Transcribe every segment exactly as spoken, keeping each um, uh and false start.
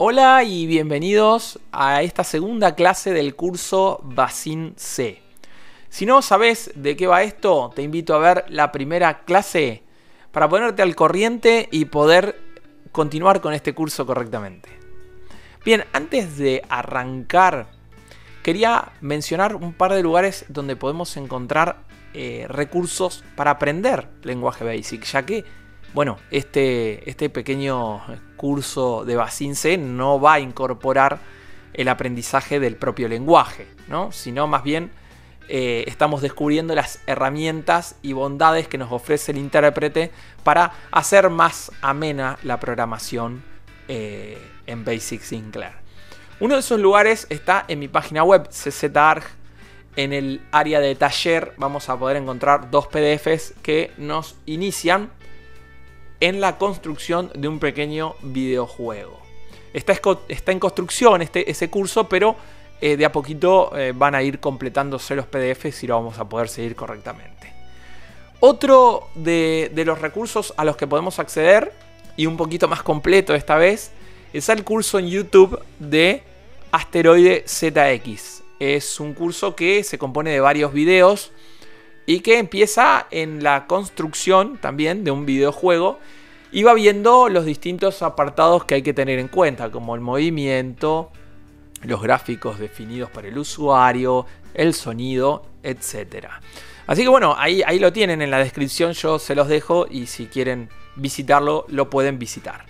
Hola y bienvenidos a esta segunda clase del curso Basiin C. Si no sabes de qué va esto, te invito a ver la primera clase para ponerte al corriente y poder continuar con este curso correctamente. Bien, antes de arrancar, quería mencionar un par de lugares donde podemos encontrar eh, recursos para aprender lenguaje Basic, ya que, bueno, este, este pequeño curso de Basiin C no va a incorporar el aprendizaje del propio lenguaje, ¿no? Sino más bien eh, estamos descubriendo las herramientas y bondades que nos ofrece el intérprete para hacer más amena la programación eh, en Basic Sinclair. Uno de esos lugares está en mi página web, C Z Arg. En el área de taller vamos a poder encontrar dos P D Fs que nos inician en la construcción de un pequeño videojuego. Está, está en construcción este, ese curso, pero eh, de a poquito eh, van a ir completándose los P D Fs y lo vamos a poder seguir correctamente. Otro de, de los recursos a los que podemos acceder, y un poquito más completo esta vez, es el curso en YouTube de Asteroide Z X. Es un curso que se compone de varios videos y que empieza en la construcción también de un videojuego y va viendo los distintos apartados que hay que tener en cuenta, como el movimiento, los gráficos definidos para el usuario, el sonido, etcétera. Así que bueno, ahí, ahí lo tienen en la descripción, yo se los dejo y si quieren visitarlo, lo pueden visitar.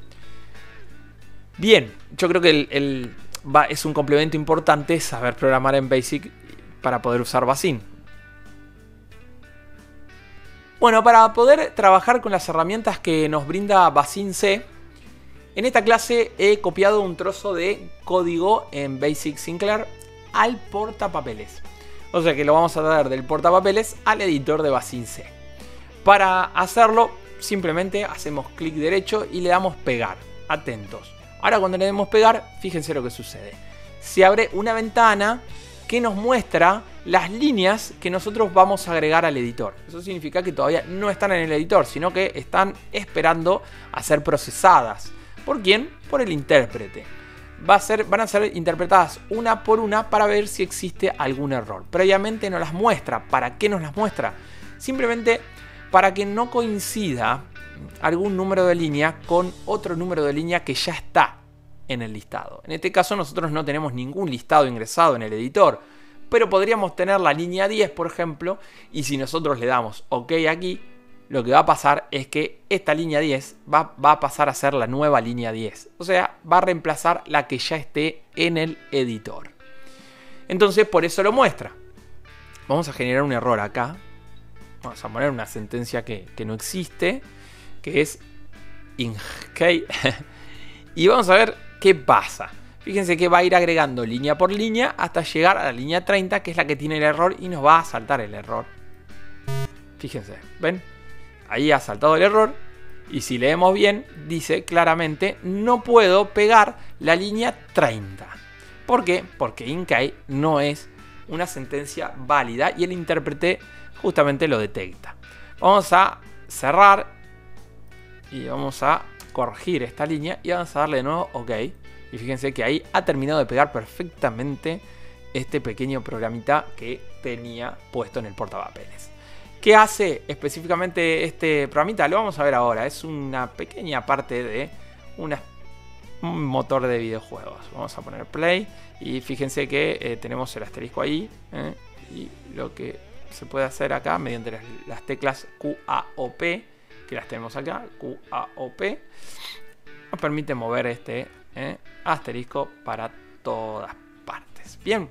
Bien, yo creo que el, el, va, es un complemento importante saber programar en Basic para poder usar Basiin. Bueno, para poder trabajar con las herramientas que nos brinda Basiin C, en esta clase he copiado un trozo de código en Basic Sinclair al portapapeles. O sea que lo vamos a traer del portapapeles al editor de Basiin C. Para hacerlo, simplemente hacemos clic derecho y le damos pegar. Atentos. Ahora cuando le demos pegar, fíjense lo que sucede. Se abre una ventana que nos muestra las líneas que nosotros vamos a agregar al editor. Eso significa que todavía no están en el editor, sino que están esperando a ser procesadas. ¿Por quién? Por el intérprete. Va a ser, van a ser interpretadas una por una para ver si existe algún error. Previamente nos las muestra. ¿Para qué nos las muestra? Simplemente para que no coincida algún número de línea con otro número de línea que ya está en el listado. En este caso nosotros no tenemos ningún listado ingresado en el editor, pero podríamos tener la línea diez, por ejemplo, y si nosotros le damos OK aquí, lo que va a pasar es que esta línea diez va, va a pasar a ser la nueva línea diez. O sea, va a reemplazar la que ya esté en el editor. Entonces, por eso lo muestra. Vamos a generar un error acá. Vamos a poner una sentencia que, que no existe, que es ing. Y vamos a ver qué pasa. Fíjense que va a ir agregando línea por línea hasta llegar a la línea treinta, que es la que tiene el error, y nos va a saltar el error. Fíjense, ¿ven? Ahí ha saltado el error. Y si leemos bien, dice claramente: no puedo pegar la línea treinta. ¿Por qué? Porque ing no es una sentencia válida y el intérprete justamente lo detecta. Vamos a cerrar y vamos a corregir esta línea y vamos a darle de nuevo OK. Y fíjense que ahí ha terminado de pegar perfectamente este pequeño programita que tenía puesto en el portapapeles. ¿Qué hace específicamente este programita? Lo vamos a ver ahora. Es una pequeña parte de una, un motor de videojuegos. Vamos a poner play y fíjense que eh, tenemos el asterisco ahí. Eh, y lo que se puede hacer acá mediante las, las teclas Q, A o P, que las tenemos acá, Q, A o P, nos permite mover este eh, asterisco para todas partes. Bien.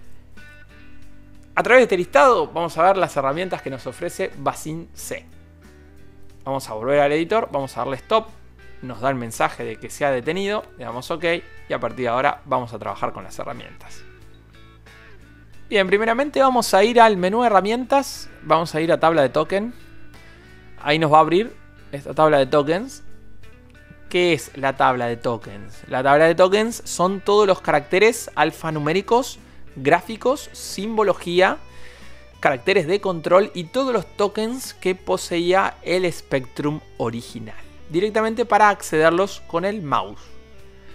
A través de este listado vamos a ver las herramientas que nos ofrece Basiin C. Vamos a volver al editor, vamos a darle stop, nos da el mensaje de que se ha detenido, le damos OK y a partir de ahora vamos a trabajar con las herramientas. Bien, primeramente vamos a ir al menú herramientas, vamos a ir a tabla de token. Ahí nos va a abrir esta tabla de tokens. ¿Qué es la tabla de tokens? La tabla de tokens son todos los caracteres alfanuméricos, gráficos, simbología, caracteres de control y todos los tokens que poseía el Spectrum original. Directamente para accederlos con el mouse.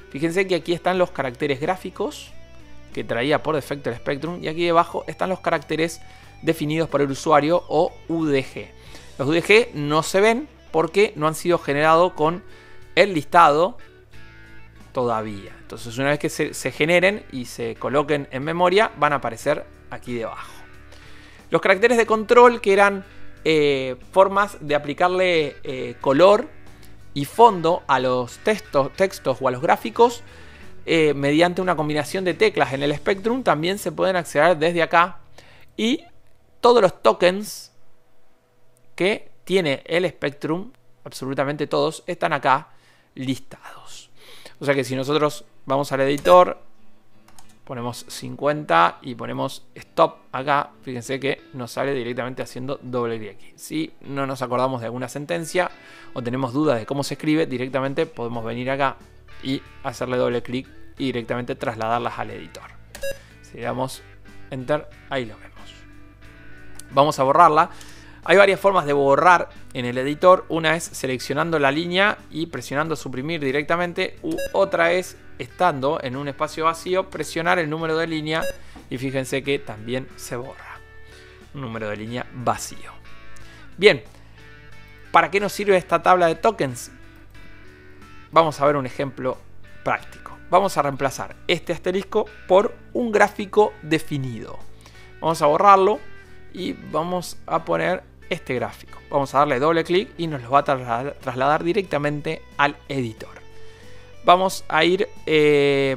Fíjense que aquí están los caracteres gráficos que traía por defecto el Spectrum, y aquí debajo están los caracteres definidos por el usuario o U D G. Los U D G no se ven porque no han sido generados con el listado todavía. Entonces, una vez que se, se generen y se coloquen en memoria, van a aparecer aquí debajo. Los caracteres de control, que eran eh, formas de aplicarle eh, color y fondo a los textos, textos o a los gráficos eh, mediante una combinación de teclas en el Spectrum, también se pueden acceder desde acá. Y todos los tokens que tiene el Spectrum, absolutamente todos, están acá listados. O sea que si nosotros vamos al editor, ponemos cincuenta y ponemos stop acá, fíjense que nos sale directamente haciendo doble clic aquí. Si no nos acordamos de alguna sentencia o tenemos dudas de cómo se escribe, directamente podemos venir acá y hacerle doble clic y directamente trasladarlas al editor. Si le damos enter, ahí lo vemos. Vamos a borrarla. Hay varias formas de borrar en el editor. Una es seleccionando la línea y presionando suprimir directamente. U otra es estando en un espacio vacío, presionar el número de línea y fíjense que también se borra. Un número de línea vacío. Bien, ¿para qué nos sirve esta tabla de tokens? Vamos a ver un ejemplo práctico. Vamos a reemplazar este asterisco por un gráfico definido. Vamos a borrarlo y vamos a poner este gráfico. Vamos a darle doble clic y nos lo va a trasladar, trasladar directamente al editor. Vamos a ir eh,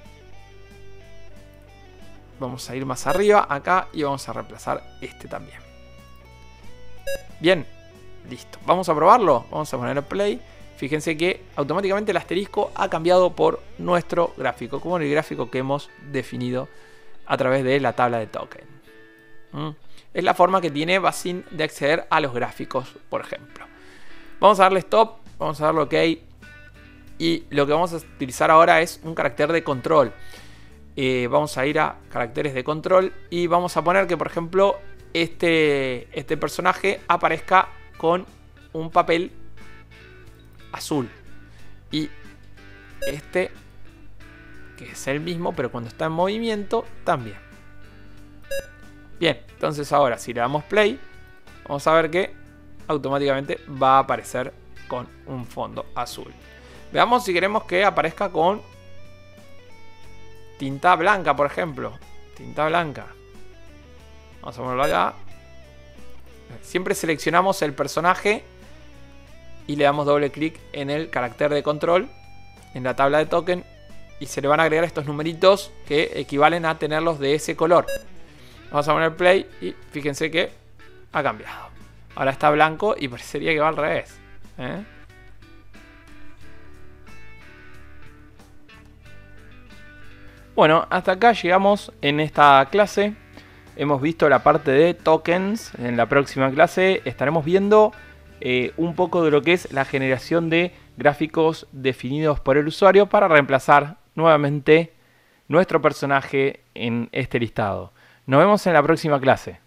vamos a ir más arriba acá y vamos a reemplazar este también. Bien, listo. Vamos a probarlo. Vamos a poner play. Fíjense que automáticamente el asterisco ha cambiado por nuestro gráfico, como el gráfico que hemos definido a través de la tabla de token. ¿Mm? Es la forma que tiene Basin de acceder a los gráficos, por ejemplo. Vamos a darle stop, vamos a darle OK. Y lo que vamos a utilizar ahora es un carácter de control. Eh, vamos a ir a caracteres de control y vamos a poner que, por ejemplo, este, este personaje aparezca con un papel azul. Y este, que es el mismo, pero cuando está en movimiento, también. Bien, entonces ahora si le damos play, vamos a ver que automáticamente va a aparecer con un fondo azul. Veamos si queremos que aparezca con tinta blanca, por ejemplo. Tinta blanca. Vamos a ponerlo acá. Siempre seleccionamos el personaje y le damos doble clic en el carácter de control, en la tabla de token, y se le van a agregar estos numeritos que equivalen a tenerlos de ese color. Vamos a poner play y fíjense que ha cambiado. Ahora está blanco y parecería que va al revés. ¿Eh? Bueno, hasta acá llegamos en esta clase. Hemos visto la parte de tokens. En la próxima clase estaremos viendo eh, un poco de lo que es la generación de gráficos definidos por el usuario para reemplazar nuevamente nuestro personaje en este listado. Nos vemos en la próxima clase.